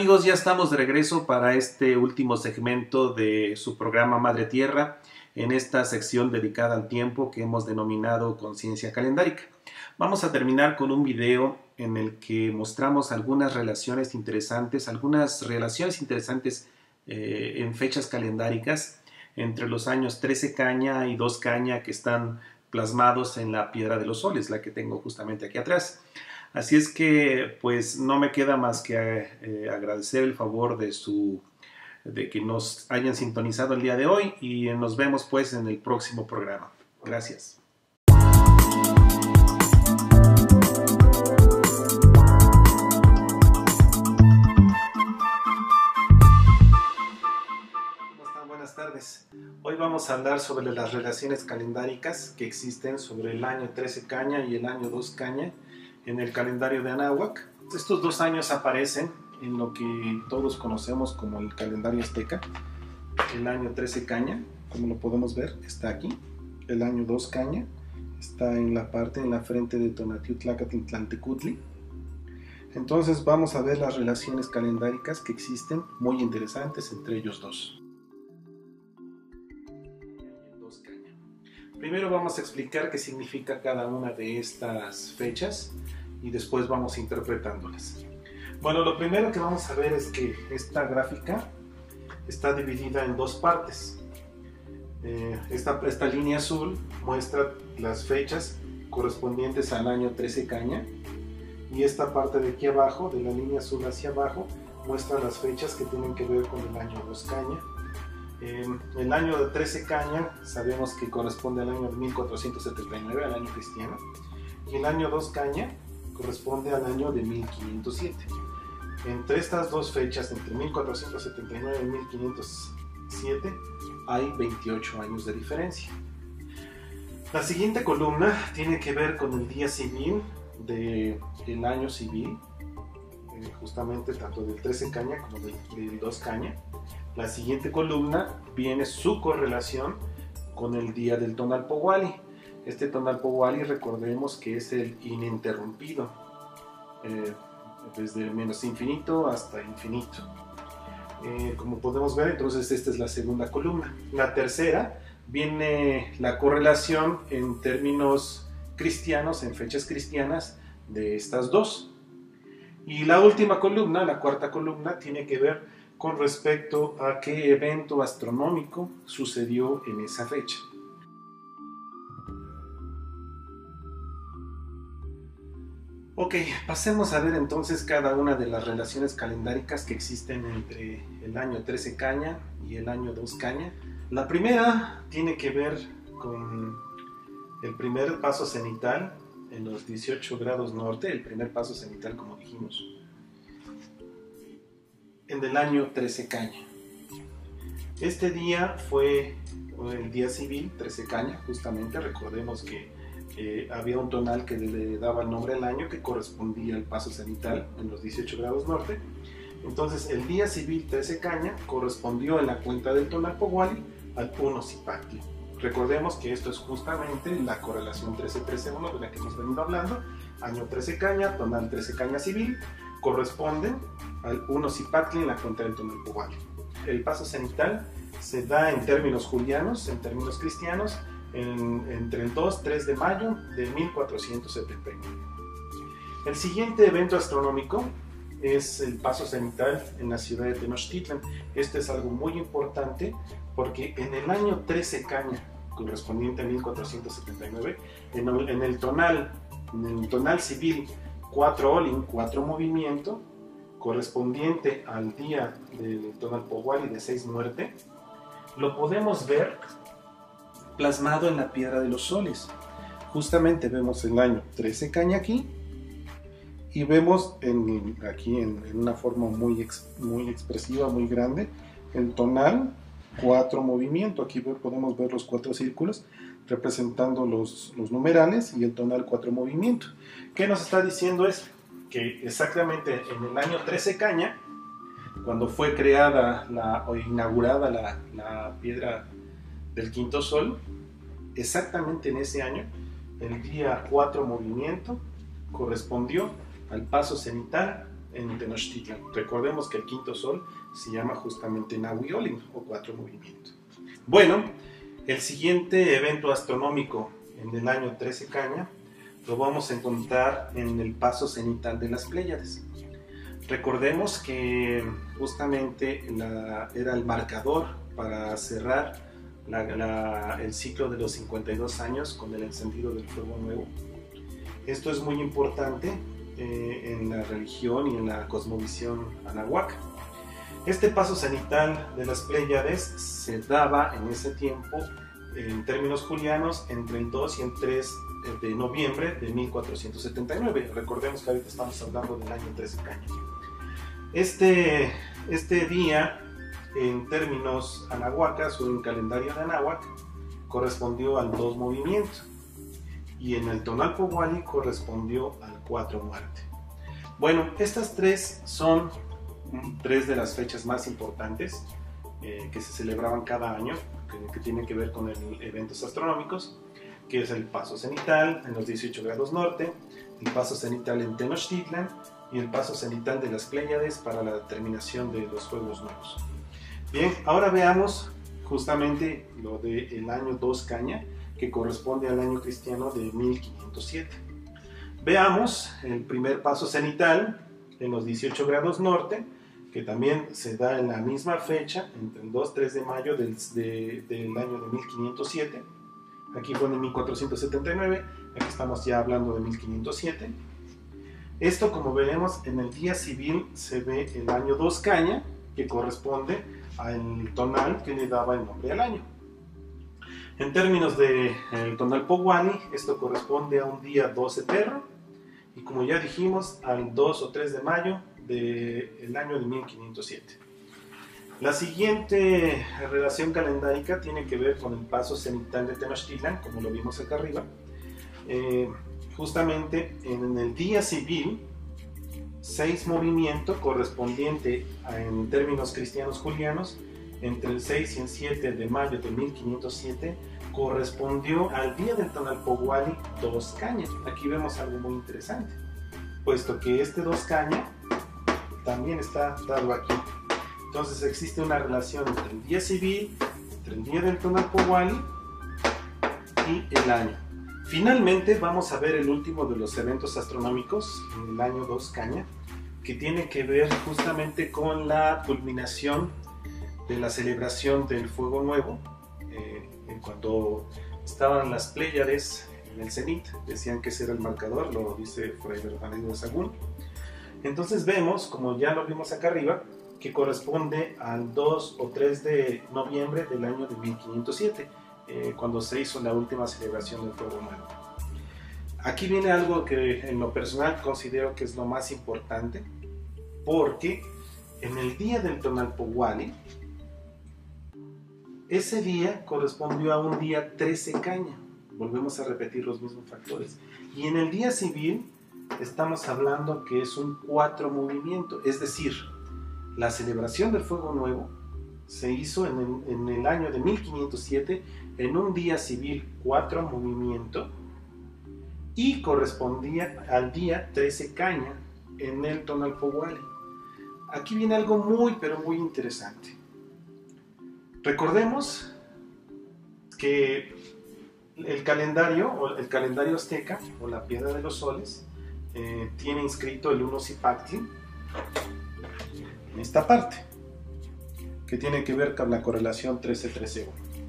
amigos? Ya estamos de regreso para este último segmento de su programa Madre Tierra, en esta sección dedicada al tiempo que hemos denominado Conciencia Calendárica. Vamos a terminar con un video en el que mostramos algunas relaciones interesantes, en fechas calendáricas entre los años 13 caña y 2 caña que están plasmados en la piedra de los soles, la que tengo justamente aquí atrás. Así es que pues no me queda más que agradecer el favor de que nos hayan sintonizado el día de hoy y nos vemos pues en el próximo programa. Gracias. Buenas tardes. Hoy vamos a hablar sobre las relaciones calendáricas que existen sobre el año 13 caña y el año 2 caña en el calendario de Anáhuac. Estos dos años aparecen en lo que todos conocemos como el calendario azteca. El año 13 caña, como lo podemos ver, está aquí. El año 2 caña está en la frente de Tonatiuh-Tlacatl-Tlantecutli. Entonces vamos a ver las relaciones calendáricas que existen, muy interesantes entre ellos dos. Primero vamos a explicar qué significa cada una de estas fechas y después vamos interpretándolas. Bueno, lo primero que vamos a ver es que esta gráfica está dividida en dos partes. Esta línea azul muestra las fechas correspondientes al año 13 caña y esta parte de aquí abajo, de la línea azul hacia abajo, muestra las fechas que tienen que ver con el año 2 caña. El año de 13 caña sabemos que corresponde al año 1479, al año cristiano, y el año 2 caña corresponde al año de 1507. Entre estas dos fechas, entre 1479 y 1507, hay 28 años de diferencia. La siguiente columna tiene que ver con el día civil del año civil, justamente tanto del 13 caña como del 2 caña. La siguiente columna viene su correlación con el día del Tonalpohualli. Este Tonalpohualli, recordemos que es el ininterrumpido, desde menos infinito hasta infinito. Como podemos ver, entonces esta es la segunda columna. La tercera viene la correlación en términos cristianos, en fechas cristianas de estas dos. Y la última columna, la cuarta columna, tiene que ver con respecto a qué evento astronómico sucedió en esa fecha. Ok, pasemos a ver entonces cada una de las relaciones calendáricas que existen entre el año 13 caña y el año 2 caña. La primera tiene que ver con el primer paso cenital en los 18 grados norte, el primer paso cenital como dijimos, en el año 13 caña. Este día fue el día civil 13 caña, justamente. Recordemos que había un tonal que le daba el nombre al año que correspondía al paso cenital en los 18 grados norte. Entonces el día civil 13 caña correspondió en la cuenta del Tonalpohualli al 1 Zipactli. Recordemos que esto es justamente la correlación 13-13-1 de la que hemos venido hablando. Año 13 caña, tonal 13 caña civil, corresponden al 1 Zipactli en la cuenta del Tonalpohualli. El paso cenital se da en términos julianos, en términos cristianos, entre el 2-3 de mayo de 1479. El siguiente evento astronómico es el paso cenital en la ciudad de Tenochtitlan. Esto es algo muy importante porque en el año 13 caña, correspondiente a 1479, en el tonal civil 4 Olin, 4 movimiento, correspondiente al día del Tonalpohualli de 6 muerte, lo podemos ver plasmado en la piedra de los soles. Justamente vemos el año 13 caña aquí y vemos aquí en una forma muy expresiva, muy grande, el tonal 4 movimiento. Aquí podemos ver los 4 círculos representando los numerales y el tonal 4 movimiento. ¿Qué nos está diciendo eso? Que exactamente en el año 13 caña, cuando fue creada o inaugurada la piedra del quinto sol, exactamente en ese año, el día 4 movimiento correspondió al paso cenital en Tenochtitlan. Recordemos que el quinto sol se llama justamente Nahui-Olin, o 4 movimientos. Bueno, el siguiente evento astronómico en el año 13 Caña lo vamos a encontrar en el paso cenital de las Pléyades. Recordemos que justamente era el marcador para cerrar el ciclo de los 52 años con el encendido del fuego nuevo. Esto es muy importante en la religión y en la cosmovisión anahuac. Este paso cenital de las Pléyades se daba en ese tiempo, en términos julianos, entre el 2 y el 3 de noviembre de 1479. Recordemos que ahorita estamos hablando del año 13 Caña. Este día, en términos anahuacas o en calendario de Anáhuac, correspondió al 2 movimiento, y en el tonal Powali correspondió al 4 muerte. Bueno, estas tres son tres de las fechas más importantes que se celebraban cada año, que tienen que ver con eventos astronómicos, que es el paso cenital en los 18 grados norte, el paso cenital en Tenochtitlan y el paso cenital de las Pléyades para la terminación de los fuegos nuevos. Bien, ahora veamos justamente lo del año 2 Caña, que corresponde al año cristiano de 1507. Veamos el primer paso cenital en los 18 grados norte, que también se da en la misma fecha, entre el 2-3 de mayo del año de 1507. Aquí fue en 1479, aquí estamos ya hablando de 1507. Esto, como veremos, en el día civil se ve el año 2 Caña, que corresponde al tonal que le daba el nombre al año. En términos del tonal Powali, esto corresponde a un día 12 Terro, y como ya dijimos, al 2 o 3 de mayo del año de 1507. La siguiente relación calendárica tiene que ver con el paso cenital de Tenochtitlan, como lo vimos acá arriba. Justamente en el día civil, 6 movimiento correspondiente en términos cristianos julianos, entre el 6 y el 7 de mayo de 1507, correspondió al día del tonal Powali 2 Caña. Aquí vemos algo muy interesante, puesto que este 2 Caña también está dado aquí. Entonces existe una relación entre el día civil, entre el día del tonal Powali y el año. Finalmente vamos a ver el último de los eventos astronómicos en el año 2 Caña, que tiene que ver justamente con la culminación de la celebración del fuego nuevo. Cuando estaban las Pléyades en el cenit, decían que ese era el marcador, lo dice Fray Bernardino de Sahagún. Entonces vemos, como ya lo vimos acá arriba, que corresponde al 2 o 3 de noviembre del año de 1507, cuando se hizo la última celebración del fuego nuevo. Aquí viene algo que en lo personal considero que es lo más importante, porque en el día del tonal Powali, ese día correspondió a un día 13 Caña. Volvemos a repetir los mismos factores. Y en el día civil estamos hablando que es un 4 movimiento, es decir, la celebración del fuego nuevo se hizo en el año de 1507 en un día civil 4 movimiento y correspondía al día 13 Caña en el tonal Powali. Aquí viene algo muy pero muy interesante. Recordemos que el calendario azteca, o la piedra de los soles, tiene inscrito el Unosipactli en esta parte, que tiene que ver con la correlación 13-13-1.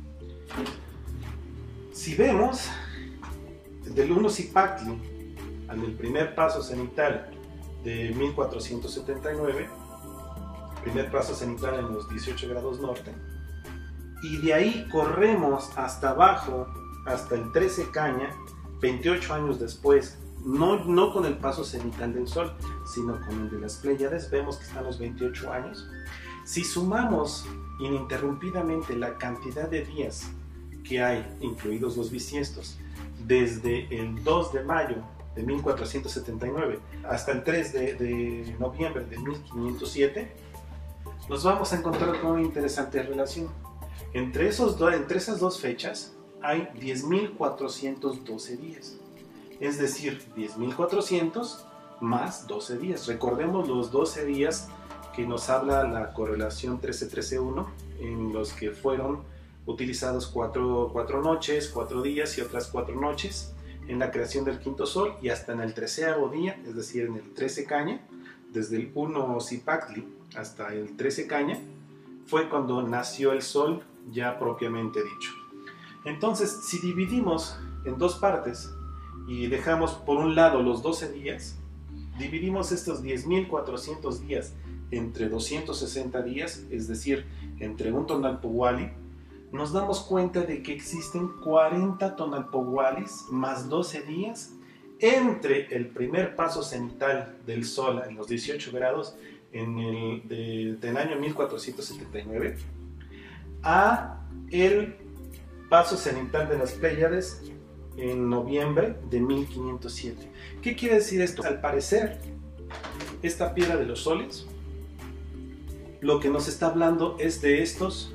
Si vemos del Unosipactli al primer paso cenital de 1479, primer paso cenital en los 18 grados norte, y de ahí corremos hasta abajo, hasta el 13 Caña, 28 años después, no con el paso cenital del Sol, sino con el de las Pléyades, vemos que están los 28 años. Si sumamos ininterrumpidamente la cantidad de días que hay, incluidos los bisiestos, desde el 2 de mayo de 1479 hasta el 3 de noviembre de 1507, nos vamos a encontrar con una interesante relación. Entre esas dos fechas hay 10.412 días, es decir, 10.400 más 12 días. Recordemos los 12 días que nos habla la correlación 13-13-1, en los que fueron utilizados cuatro noches, 4 días y otras 4 noches en la creación del quinto sol, y hasta en el 13º día, es decir, en el 13 caña, desde el 1 Cipactli hasta el 13 caña, fue cuando nació el sol ya propiamente dicho. Entonces, si dividimos en dos partes y dejamos por un lado los 12 días, dividimos estos 10.400 días entre 260 días, es decir, entre un tonalpohualli, nos damos cuenta de que existen 40 tonalpohuallis más 12 días entre el primer paso cenital del Sol en los 18 grados del año 1479 a el paso cenital de las Pléyades en noviembre de 1507. ¿Qué quiere decir esto? Al parecer, esta piedra de los soles, lo que nos está hablando es de estos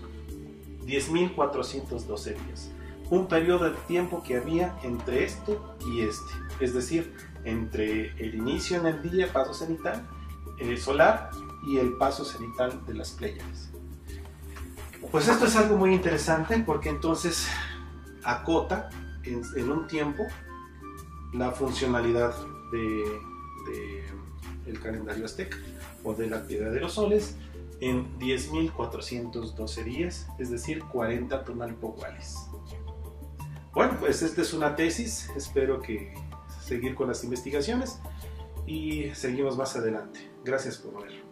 10.412 días. Un periodo de tiempo que había entre este y este. Es decir, entre el inicio en el día, paso cenital, solar, y el paso cenital de las Pléyades. Pues esto es algo muy interesante porque entonces acota en un tiempo la funcionalidad del calendario azteca o de la piedra de los soles en 10.412 días, es decir, 40 tonalpohuallis. Bueno, pues esta es una tesis, espero que seguir con las investigaciones y seguimos más adelante. Gracias por ver.